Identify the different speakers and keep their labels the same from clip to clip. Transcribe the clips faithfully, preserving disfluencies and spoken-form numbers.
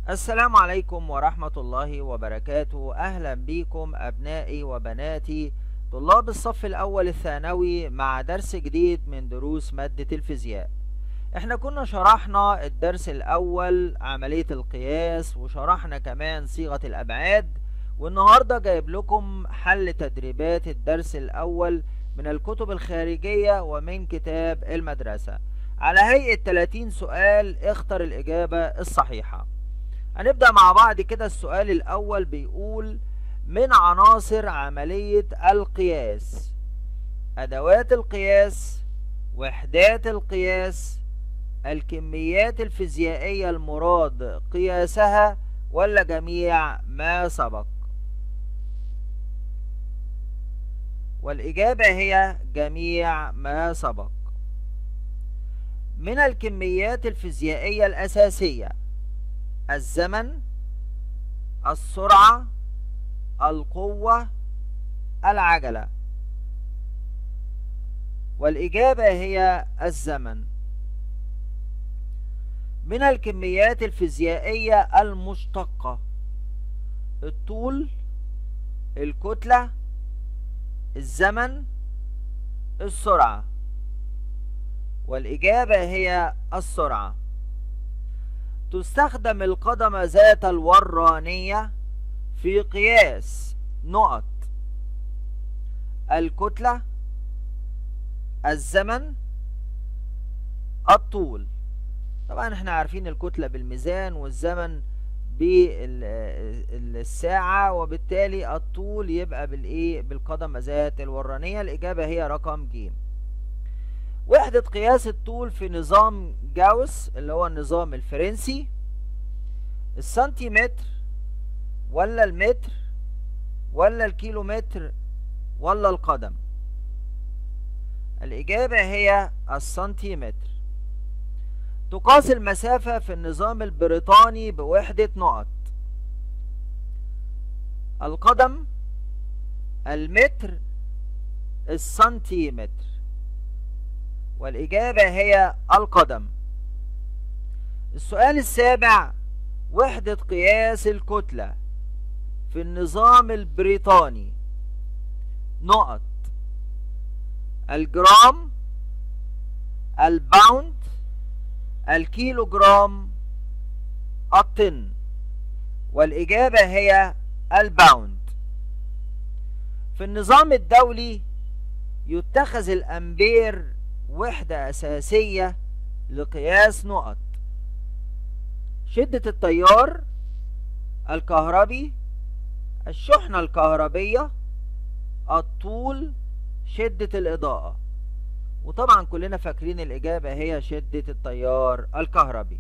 Speaker 1: السلام عليكم ورحمة الله وبركاته. أهلا بكم أبنائي وبناتي طلاب الصف الأول الثانوي مع درس جديد من دروس مادة الفيزياء. احنا كنا شرحنا الدرس الأول عملية القياس وشرحنا كمان صيغة الأبعاد، والنهاردة جايب لكم حل تدريبات الدرس الأول من الكتب الخارجية ومن كتاب المدرسة على هيئة ثلاثين سؤال. اختر الإجابة الصحيحة. هنبدأ مع بعض كده. السؤال الأول بيقول: من عناصر عملية القياس أدوات القياس، وحدات القياس، الكميات الفيزيائية المراد قياسها، ولا جميع ما سبق؟ والإجابة هي جميع ما سبق. من الكميات الفيزيائية الأساسية: الزمن، السرعة، القوة، العجلة. والإجابة هي الزمن. من الكميات الفيزيائية المشتقة: الطول، الكتلة، الزمن، السرعة. والإجابة هي السرعة. تستخدم القدم ذات الورانية في قياس نقط: الكتلة، الزمن، الطول. طبعا احنا عارفين الكتلة بالميزان والزمن بالساعة، وبالتالي الطول يبقى بالايه بالقدم ذات الورانية. الإجابة هي رقم ج. وحدة قياس الطول في نظام جاوس اللي هو النظام الفرنسي: السنتيمتر، ولا المتر، ولا الكيلومتر، ولا القدم؟ الإجابة هي السنتيمتر. تقاس المسافة في النظام البريطاني بوحدة نقط: القدم، المتر، السنتيمتر. والإجابة هي القدم. السؤال السابع: وحدة قياس الكتلة في النظام البريطاني نقط: الجرام، الباوند، الكيلوغرام، الطن. والإجابة هي الباوند. في النظام الدولي يتخذ الأمبير وحدة أساسية لقياس نقط: شدة التيار الكهربي، الشحنة الكهربية، الطول، شدة الإضاءة. وطبعا كلنا فاكرين الإجابة هي شدة التيار الكهربي.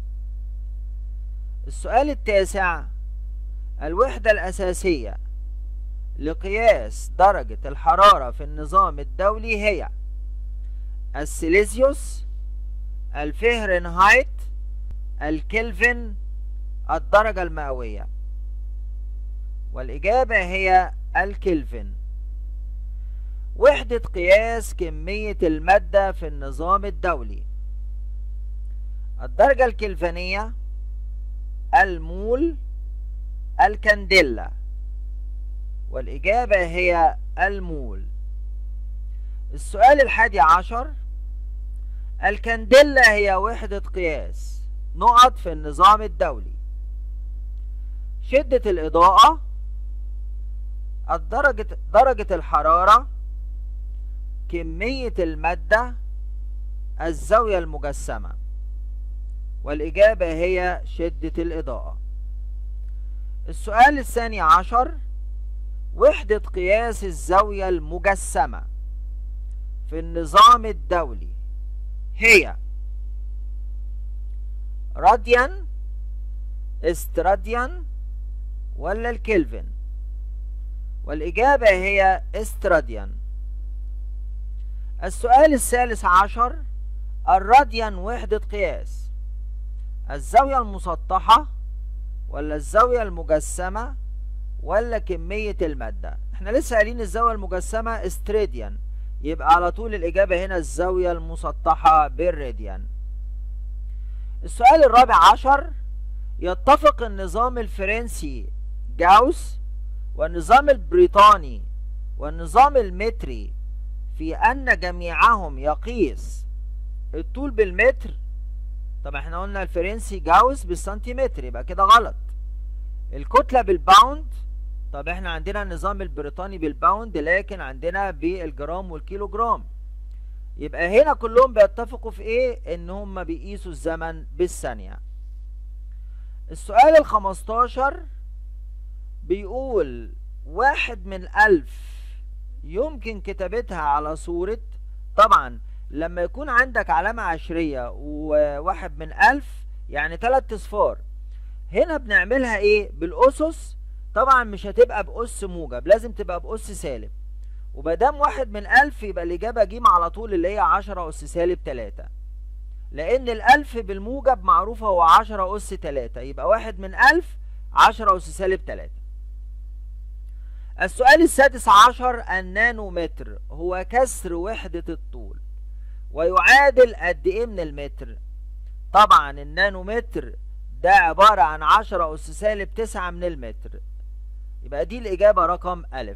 Speaker 1: السؤال التاسع: الوحدة الأساسية لقياس درجة الحرارة في النظام الدولي هي السيليزيوس، الفهرنهايت، الكلفن، الدرجة المئوية. والإجابة هي الكلفن. وحدة قياس كمية المادة في النظام الدولي: الدرجة الكلفنية، المول، الكنديلا. والإجابة هي المول. السؤال الحادي عشر: الكنديلا هي وحدة قياس نقط في النظام الدولي: شدة الإضاءة، الدرجة درجة الحرارة، كمية المادة، الزاوية المجسمة. والإجابة هي شدة الإضاءة. السؤال الثاني عشر: وحدة قياس الزاوية المجسمة في النظام الدولي هي راديان، استراديان، ولا الكلفن؟ والإجابة هي استراديان. السؤال الثالث عشر: الراديان وحدة قياس الزاوية المسطحة، ولا الزاوية المجسمة، ولا كمية المادة؟ احنا لسه قايلين الزاوية المجسمة استراديان، يبقى على طول الإجابة هنا الزاوية المسطحة بالراديان. السؤال الرابع عشر: يتفق النظام الفرنسي جاوس والنظام البريطاني والنظام المتري في أن جميعهم يقيس الطول بالمتر. طب احنا قلنا الفرنسي جاوس بالسنتيمتر، يبقى كده غلط. الكتلة بالباوند، طب احنا عندنا النظام البريطاني بالباوند لكن عندنا بالجرام والكيلو جرام، يبقى هنا كلهم بيتفقوا في ايه؟ ان هم بيقيسوا الزمن بالثانية. السؤال الخمستاشر بيقول واحد من ألف يمكن كتابتها على صورة، طبعا لما يكون عندك علامة عشرية وواحد من ألف يعني تلات اصفار، هنا بنعملها ايه؟ بالأسس. طبعا مش هتبقى بأس موجب، لازم تبقى بأس سالب، ومادام واحد من ألف يبقى الإجابة جيم على طول اللي هي عشرة أس سالب تلاتة، لأن الألف بالموجب معروفة هو عشرة أس تلاتة، يبقى واحد من ألف عشرة أس سالب تلاتة. السؤال السادس عشر، النانومتر هو كسر وحدة الطول ويعادل قد ايه من المتر؟ طبعا النانومتر ده عبارة عن عشرة أس سالب تسعة من المتر، يبقى دي الإجابة رقم ألف.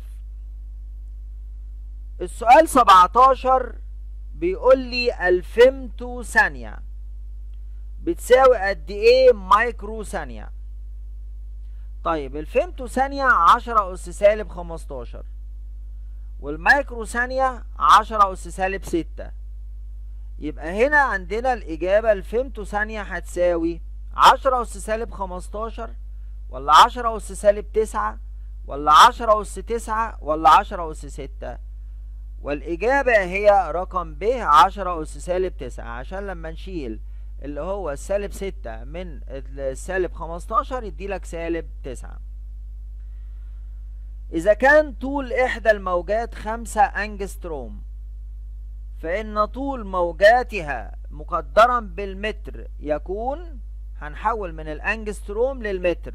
Speaker 1: السؤال سبعتاشر بيقول لي الفيمتو ثانية بتساوي قد ايه مايكرو ثانية؟ طيب الفيمتو ثانية عشرة أس سالب خمستاشر، والمايكرو ثانية عشرة أس سالب ستة، يبقى هنا عندنا الإجابة الفيمتو ثانية هتساوي عشرة أس سالب خمستاشر ولا عشرة أس سالب تسعة ولا عشرة أس تسعة ولا عشرة أس ستة؟ والإجابة هي رقم ب عشرة أس سالب تسعة، عشان لما نشيل اللي هو السالب ستة من السالب خمستاشر يديلك سالب تسعة. إذا كان طول إحدى الموجات خمسة أنجستروم فإن طول موجاتها مقدرا بالمتر يكون، هنحول من الأنجستروم للمتر،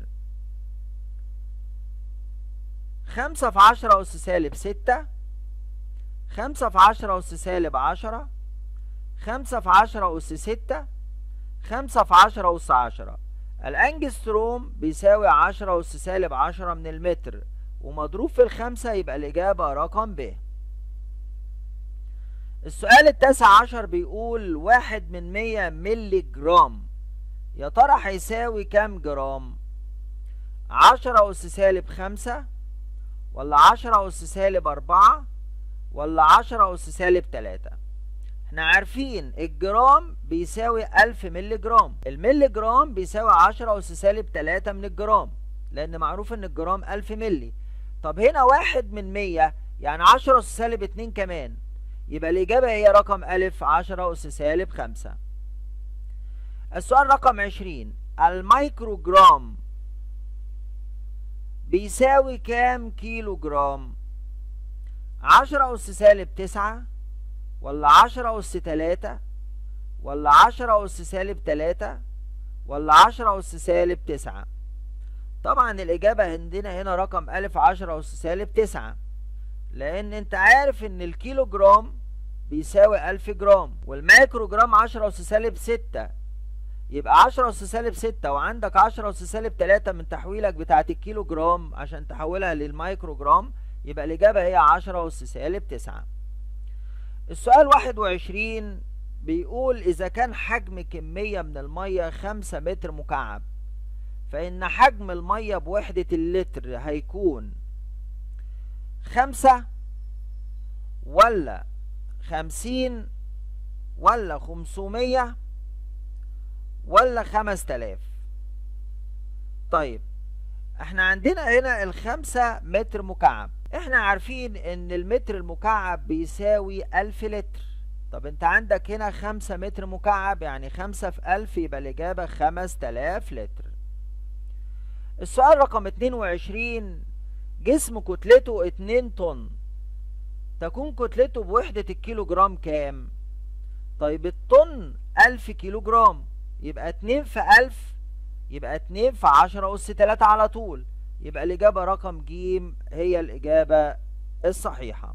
Speaker 1: خمسة في عشرة أس سالب ستة، خمسة في عشرة أس سالب عشرة، خمسة في عشرة أس ستة، خمسة في عشرة أس عشرة. الأنجستروم بيساوي عشرة أس سالب عشرة من المتر ومضروب في الخمسة، يبقى الإجابة رقم ب. السؤال التاسع عشر بيقول واحد من مية ملي جرام يا ترى هيساوي كام جرام؟ عشرة أس سالب خمسة ولا عشرة أس سالب أربعة ولا عشرة أس سالب تلاتة؟ احنا عارفين الجرام بيساوي ألف ملي جرام، الملي جرام بيساوي عشرة أس سالب تلاتة من الجرام، لأن معروف إن الجرام ألف ملي. طب هنا واحد من مية يعني عشرة أس سالب اتنين كمان، يبقى الإجابة هي رقم ألف عشرة أس سالب خمسة. السؤال رقم عشرين، الميكرو جرام بيساوي كام كيلو جرام؟ عشرة أس سالب تسعة ولا عشرة أس تلاتة ولا عشرة أس سالب تلاتة ولا عشرة أس سالب تسعة؟ طبعا الإجابة عندنا هنا رقم ألف عشرة أس سالب تسعة، لأن أنت عارف إن الكيلو جرام بيساوي ألف جرام والميكرو جرام عشرة أس سالب ستة، يبقى عشرة أس سالب ستة وعندك عشرة أس سالب تلاتة من تحويلك بتاعت الكيلو جرام عشان تحولها للميكرو جرام، يبقى الإجابة هي عشرة أس سالب تسعة. السؤال واحد وعشرين بيقول إذا كان حجم كمية من المية خمسة متر مكعب فإن حجم المية بوحدة اللتر هيكون خمسة ولا خمسين ولا خمسمية ولا خمس تلاف؟ طيب احنا عندنا هنا الخمسة متر مكعب، احنا عارفين ان المتر المكعب بيساوي ألف لتر. طب انت عندك هنا خمسة متر مكعب يعني خمسة في ألف، يبقى الإجابة خمس تلاف لتر. السؤال رقم اتنين وعشرين، جسم كتلته اتنين طن تكون كتلته بوحدة الكيلو جرام كام؟ طيب الطن ألف كيلو جرام، يبقى اتنين في ألف يبقى اتنين في عشرة أس تلاتة على طول، يبقى الإجابة رقم ج هي الإجابة الصحيحة.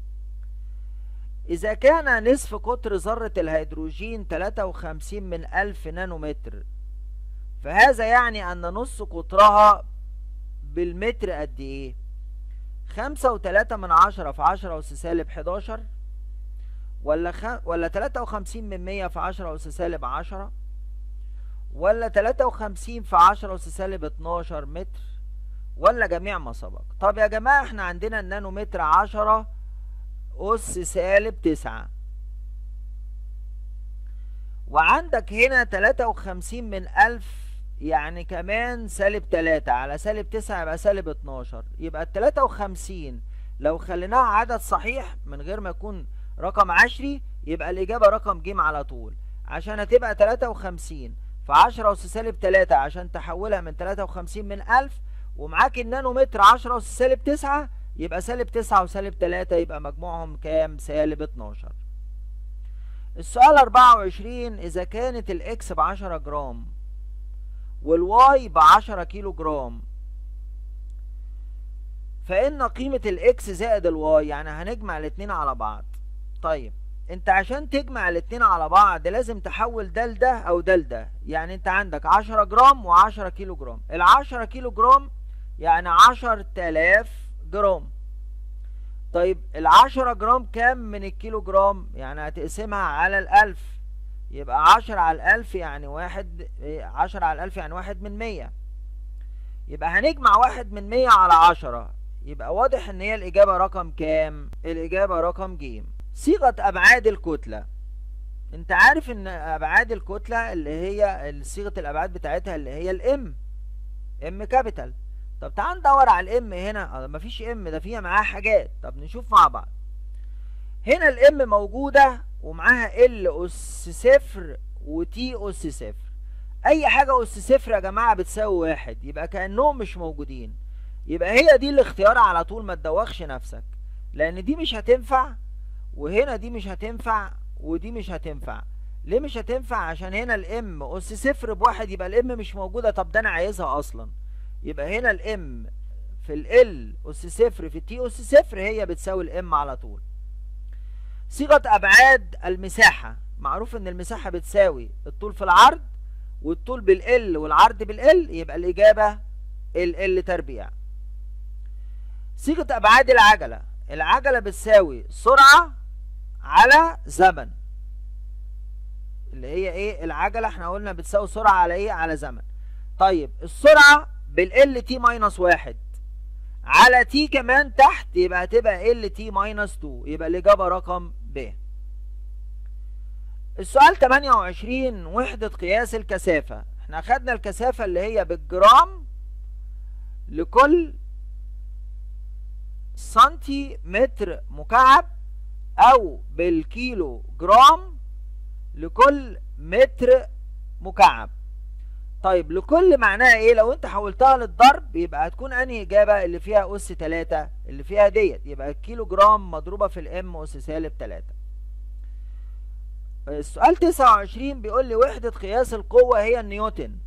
Speaker 1: إذا كان نصف قطر ذرة الهيدروجين تلاتة وخمسين من ألف نانومتر فهذا يعني ان نص قطرها بالمتر قد ايه؟ خمسة وتلاتة من عشرة في عشرة أس سالب حداشر، ولا خ... ولا تلاتة وخمسين من مية في عشرة أس سالب عشرة، ولا تلاتة وخمسين في عشرة أس سالب اتناشر متر، ولا جميع ما سبق. طب يا جماعة احنا عندنا النانومتر عشرة أس سالب تسعة، وعندك هنا تلاتة وخمسين من ألف يعني كمان سالب تلاتة على سالب تسعة يبقى سالب اتناشر. يبقى التلاتة وخمسين لو خليناها عدد صحيح من غير ما يكون رقم عشري يبقى الإجابة رقم ج على طول، عشان هتبقى تلاتة وخمسين في عشرة أس سالب تلاتة عشان تحولها من تلاتة وخمسين من ألف، ومعاك النانومتر عشرة أس سالب تسعة يبقى سالب تسعة وسالب تلاتة يبقى مجموعهم كام؟ سالب اتناشر. السؤال أربعة وعشرين، إذا كانت الإكس بعشرة جرام والواي بعشرة كيلو جرام فإن قيمة الإكس زائد الواي، يعني هنجمع الاتنين على بعض. طيب انت عشان تجمع الاتنين على بعض لازم تحول ده لده او ده لده، يعني انت عندك عشرة جرام وعشرة كيلو جرام. العشرة كيلو جرام يعني عشر تلاف جرام. طيب العشرة جرام كام من الكيلو جرام؟ يعني هتقسمها على الألف، يبقى عشرة على الألف يعني واحد، عشرة على الألف يعني واحد من مية. يبقى هنجمع واحد من مية على عشرة، يبقى واضح ان هي الإجابة رقم كام؟ الإجابة رقم ج. صيغة أبعاد الكتلة، انت عارف ان أبعاد الكتلة اللي هي صيغة الأبعاد بتاعتها اللي هي الام ام كابيتال. طب تعال ندور على الام هنا. اه مفيش ام، ده فيها معاها حاجات. طب نشوف مع بعض. هنا الام موجودة ومعاها ال أس صفر وتي أس صفر. أي حاجة أس صفر يا جماعة بتساوي واحد، يبقى كأنهم مش موجودين. يبقى هي دي الاختيار على طول، ما تدوخش نفسك، لأن دي مش هتنفع، وهنا دي مش هتنفع، ودي مش هتنفع. ليه مش هتنفع؟ عشان هنا الام أس صفر بواحد، يبقى الام مش موجودة. طب ده أنا عايزها أصلا. يبقى هنا الام في ال أس صفر في التي أس صفر هي بتساوي الام على طول. صيغة أبعاد المساحة، معروف إن المساحة بتساوي الطول في العرض، والطول بالال والعرض بالال، يبقى الإجابة ال تربيع. صيغة أبعاد العجلة، العجلة بتساوي سرعة على زمن، اللي هي إيه؟ العجلة إحنا قلنا بتساوي سرعة على إيه؟ على زمن. طيب السرعة بالال تي ماينس واحد على تي كمان تحت، يبقى هتبقى ال تي ماينس اتنين، يبقى الإجابة رقم ب. السؤال تمانية وعشرين، وحدة قياس الكثافة. احنا أخدنا الكثافة اللي هي بالجرام لكل سنتيمتر مكعب، أو بالكيلو جرام لكل متر مكعب. طيب لكل معناها ايه؟ لو انت حولتها للضرب يبقى هتكون انهي اجابه؟ اللي فيها اس تلاتة، اللي فيها ديت، يبقى الكيلو جرام مضروبه في الام اس سالب تلاتة. السؤال تسعة وعشرين بيقول لي وحده قياس القوه هي النيوتن،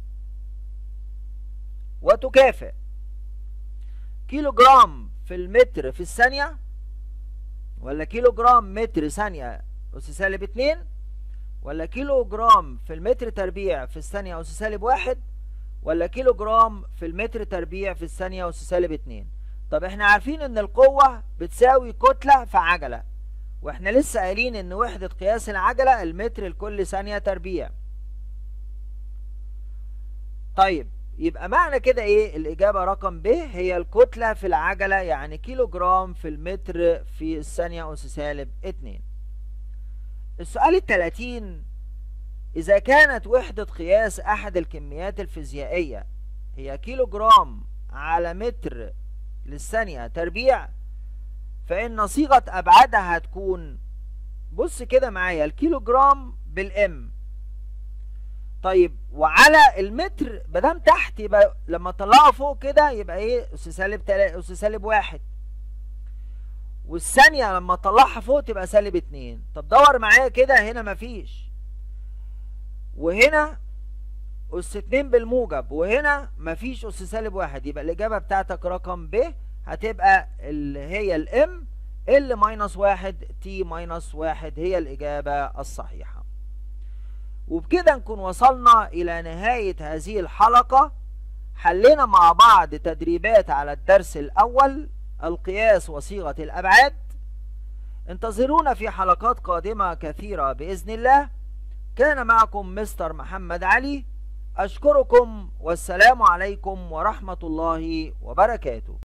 Speaker 1: وتكافئ كيلو جرام في المتر في الثانيه، ولا كيلو جرام متر ثانيه اس سالب اتنين، ولا كيلو جرام في المتر تربيع في الثانية أس سالب واحد، ولا كيلو جرام في المتر تربيع في الثانية أس سالب اتنين. طب احنا عارفين ان القوة بتساوي كتلة في عجلة، واحنا لسه قايلين ان وحدة قياس العجلة المتر لكل ثانية تربيع. طيب يبقى معنى كده ايه؟ الإجابة رقم ب هي الكتلة في العجلة، يعني كيلو جرام في المتر في الثانية أس سالب اتنين. السؤال التلاتين، إذا كانت وحدة قياس أحد الكميات الفيزيائية هي كيلو جرام على متر للثانية تربيع، فإن صيغة أبعادها هتكون، بص كده معايا، الكيلو جرام بالإم. طيب وعلى المتر مادام تحت يبقى لما تطلعه فوق كده يبقى إيه؟ أس سالب تلاتة، أس سالب واحد. والثانية لما تطلعها فوق تبقى سالب اتنين. طب دور معايا كده، هنا مفيش، وهنا أس اتنين بالموجب، وهنا مفيش أس سالب واحد، يبقى الإجابة بتاعتك رقم ب هتبقى اللي هي الام ال ماينس واحد تي ماينس واحد، هي الإجابة الصحيحة. وبكده نكون وصلنا إلى نهاية هذه الحلقة. حلينا مع بعض تدريبات على الدرس الأول، القياس وصيغة الأبعاد. انتظرونا في حلقات قادمة كثيرة بإذن الله. كان معكم مستر محمد علي، أشكركم والسلام عليكم ورحمة الله وبركاته.